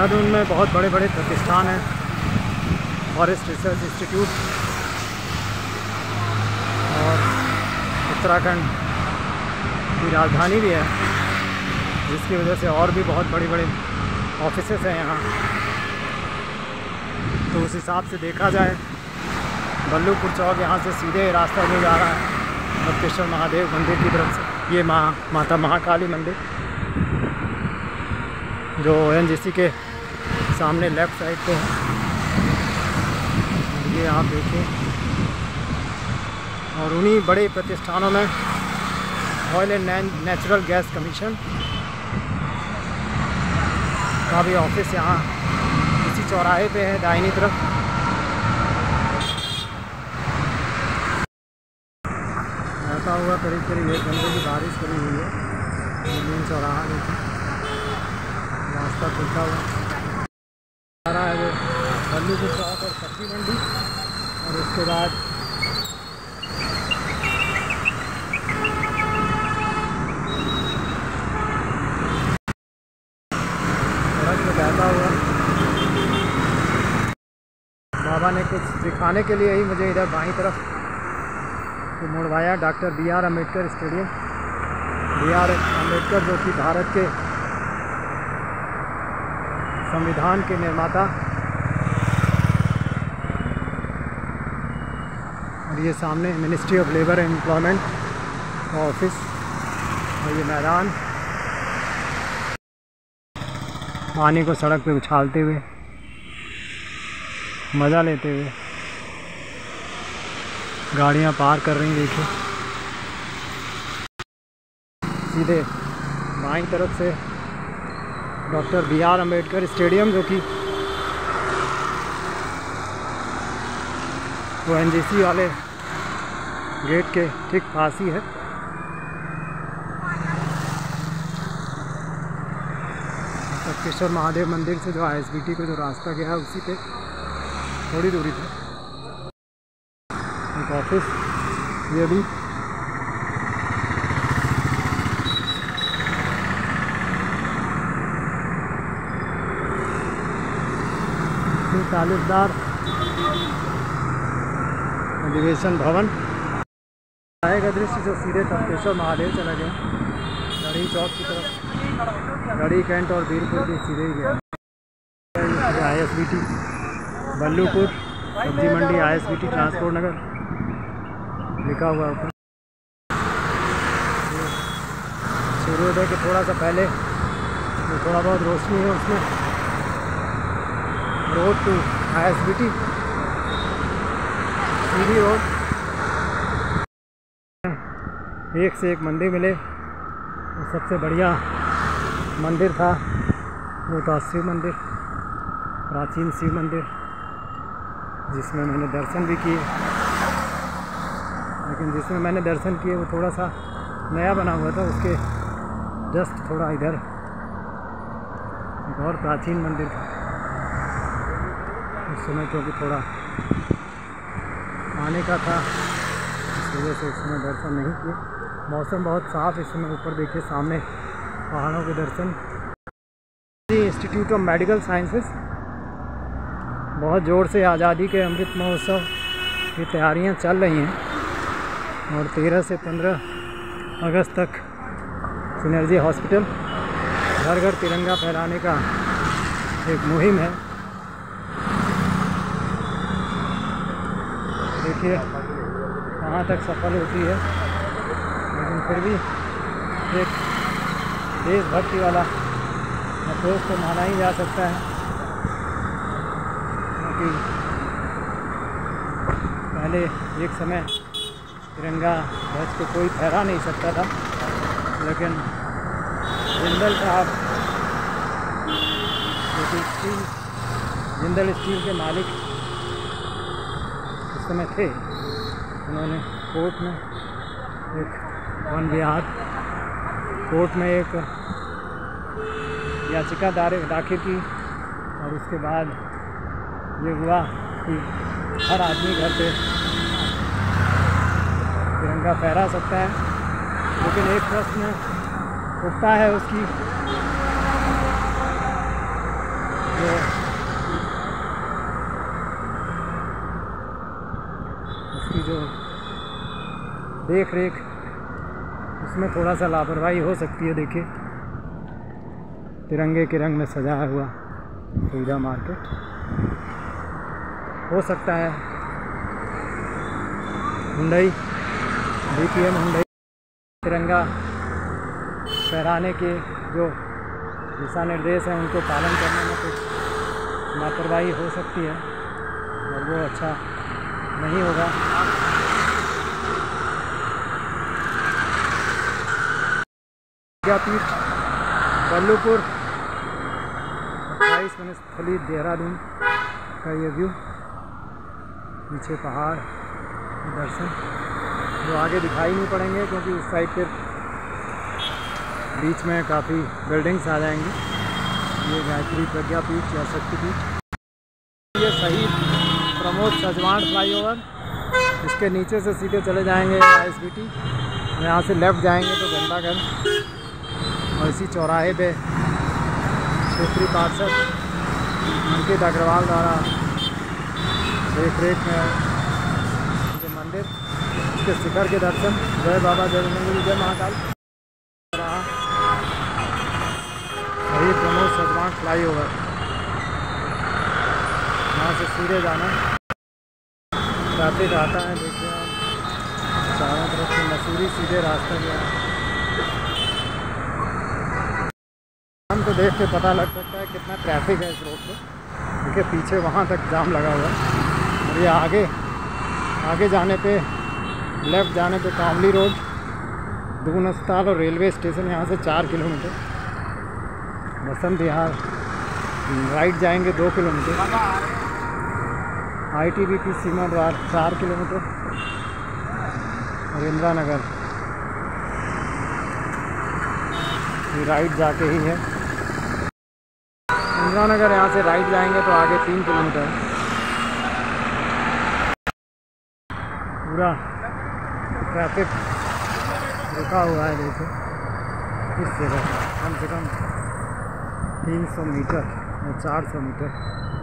देहरादून में बहुत बड़े बड़े प्रतिष्ठान हैं, फॉरेस्ट रिसर्च इंस्टीट्यूट, और उत्तराखंड की राजधानी भी है, जिसकी वजह से और भी बहुत बड़े बड़े ऑफिसेस हैं यहाँ। तो उस हिसाब से देखा जाए बल्लूपुर चौक यहाँ से सीधे रास्ता नहीं जा रहा है बत्केश्वर महादेव मंदिर की तरफ से। ये माता महाकाली मंदिर जो ONGC के सामने लेफ़्ट साइड पे है, ये आप देखिए। और उन्हीं बड़े प्रतिष्ठानों में oil and natural gas commission का भी ऑफिस यहाँ इसी चौराहे पे है, दाहिनी तरफ। रहता हुआ करीब 1 घंटे की बारिश करी हुई है। मेन चौराहा देखिए, रास्ता खुलता हुआ आ रहा है वो बल्लूपुर चौक और सब्जी मंडी, और उसके बाद सड़क में जाता हुआ बाबा ने कुछ दिखाने के लिए ही मुझे इधर बाईं तरफ तो मुड़वाया। Doctor BR Ambedkar stadium, BR Ambedkar जो कि भारत के संविधान के निर्माता, और ये सामने ministry of labour and employment का ऑफिस, और ये मैदान पानी को सड़क पे उछालते हुए मज़ा लेते हुए गाड़ियाँ पार कर रही, देखिए। सीधे बाईं तरफ से डॉक्टर BR अम्बेडकर स्टेडियम जो कि ONGC वाले गेट के ठीक पास ही है। बत्केश्वर महादेव मंदिर से जो ISBT को जो रास्ता गया है उसी पे थोड़ी दूरी पे एक ऑफिस, ये भी तालुकदार अधिवेशन भवन आएगा दृश्य जो सीधे बत्केश्वर महादेव चला गया, गढ़ी चौक की तरफ। गढ़ी कैंट और बीरपुर भी सीधे ही गया। ISBT बल्लूपुर सब्जी मंडी, ISBT ट्रांसपोर्ट नगर लिखा हुआ ऊपर। सूर्योदय के थोड़ा सा पहले जो थोड़ा बहुत रोशनी है उसमें रोड टू ISBT सीधी रोड, एक से एक मंदिर मिले। तो सबसे बढ़िया मंदिर था वो था शिव मंदिर, प्राचीन शिव मंदिर, जिसमें मैंने दर्शन भी किए। लेकिन जिसमें मैंने दर्शन किए वो थोड़ा सा नया बना हुआ था, उसके जस्ट थोड़ा इधर एक और प्राचीन मंदिर था। उस समय क्योंकि थोड़ा आने का था, इस वजह से उस समय दर्शन नहीं किए। मौसम बहुत साफ़ इस समय, ऊपर देखिए सामने पहाड़ों के दर्शन। इंस्टीट्यूट ऑफ मेडिकल साइंसेस बहुत ज़ोर से आज़ादी के अमृत महोत्सव की तैयारियां चल रही हैं, और 13 से 15 अगस्त तक सिनर्जी हॉस्पिटल घर घर तिरंगा फहराने का एक मुहिम है। देखिए कहाँ तक सफल होती है, लेकिन फिर भी एक देशभक्ति वाला अप्रोच तो माना ही जा सकता है, क्योंकि पहले एक समय तिरंगा ध्वज को कोई फहरा नहीं सकता था, लेकिन जिंदल साहब जो कि जिंदल स्टील के मालिक उस समय थे, उन्होंने कोर्ट में एक वन विहार कोर्ट में एक याचिका दाखिल की, और उसके बाद ये हुआ कि हर आदमी घर पे तिरंगा फहरा सकता है। लेकिन एक प्रश्न उठता है उसकी जो उसकी जो देख रेख उसमें थोड़ा सा लापरवाही हो सकती है। देखिए तिरंगे के रंग में सजाया हुआ सुविधा मार्केट हो सकता है हुंडई BPM हुंडई तिरंगा फहराने के जो दिशा निर्देश हैं उनको पालन करने में कुछ लापरवाही हो सकती है और वो अच्छा नहीं होगा। विद्यापीठ बल्लूपुर 28 वनस्थली देहरादून का ये व्यू, पीछे पहाड़ के दर्शन जो आगे दिखाई नहीं पड़ेंगे क्योंकि उस साइड पे बीच में काफ़ी बिल्डिंग्स आ जाएंगी। ये गायत्री प्रज्ञापीठ या शक्तिपीठ, ये शहीद प्रमोद सजवाण फ्लाईओवर, इसके नीचे से सीधे चले जाएंगे ISBT, यहाँ से लेफ़्ट जाएंगे तो घंटाघर, और इसी चौराहे पे क्षेत्रीय पार्षद अंकित अग्रवाल द्वारा देख रेख में जो मंदिर, उसके शिखर के दर्शन। जय बाबा जय गुरु जय महाकाल। शहीद प्रमोद सजवाण फ्लाईओवर, यहाँ से सीधे जाना, ट्रैफिक आता है देखिए आप चारों तरफ से, मसूरी सीधे रास्ता गया। हम तो देख के पता लग सकता है कितना ट्रैफिक है इस रोड पे। देखिए पीछे वहाँ तक जाम लगा हुआ है, और ये आगे जाने पे, लेफ़्ट जाने पे कामली रोड, दून अस्पताल और रेलवे स्टेशन यहाँ से 4 किलोमीटर। बसंत विहार राइट जाएंगे 2 किलोमीटर। ITBP सीमा द्वार 4 किलोमीटर, और इंदिरा नगर ये राइट जाके ही है। इंदिरा नगर यहाँ से राइट जाएंगे तो आगे 3 किलोमीटर। पूरा ट्रैफिक रुका हुआ है देखो इस जगह, कम से कम 300 मीटर या 400 मीटर